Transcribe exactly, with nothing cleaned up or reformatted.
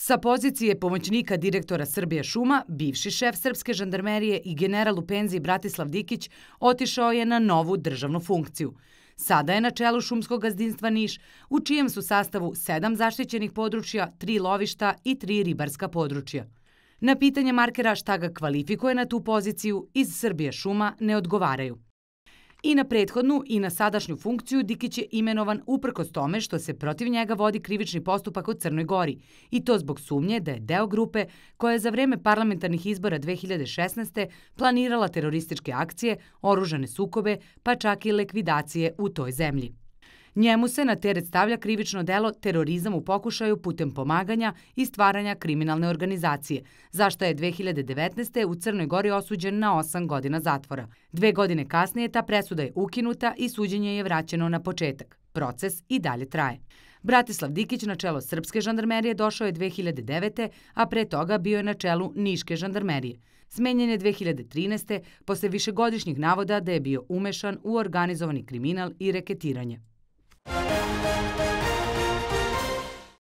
Sa pozicije pomoćnika direktora Srbija šuma, bivši šef srpske žandarmerije i general u penziji Bratislav Dikić otišao je na novu državnu funkciju. Sada je na čelu šumskog gazdinstva Niš, u čijem su sastavu sedam zaštićenih područja, tri lovišta i tri ribarska područja. Na pitanje markera šta ga kvalifikuje na tu poziciju, iz Srbija šuma ne odgovaraju. I na prethodnu i na sadašnju funkciju Dikić je imenovan uprkos tome što se protiv njega vodi krivični postupak u Crnoj Gori, i to zbog sumnje da je deo grupe koja je za vreme parlamentarnih izbora dve hiljade šesnaeste. planirala terorističke akcije, oružane sukobe, pa čak i likvidacije u toj zemlji. Njemu se na teret stavlja krivično delo terorizam u pokušaju putem pomaganja i stvaranja kriminalne organizacije, za što je dve hiljade devetnaeste. u Crnoj Gori osuđen na osam godina zatvora. Dve godine kasnije ta presuda je ukinuta i suđenje je vraćeno na početak. Proces i dalje traje. Bratislav Dikić na čelo srpske žandarmerije došao je dve hiljade devete. a pre toga bio je na čelu niške žandarmerije. Smenjen je dve hiljade trinaeste. posle višegodišnjih navoda da je bio umešan u organizovani kriminal i reketiranje.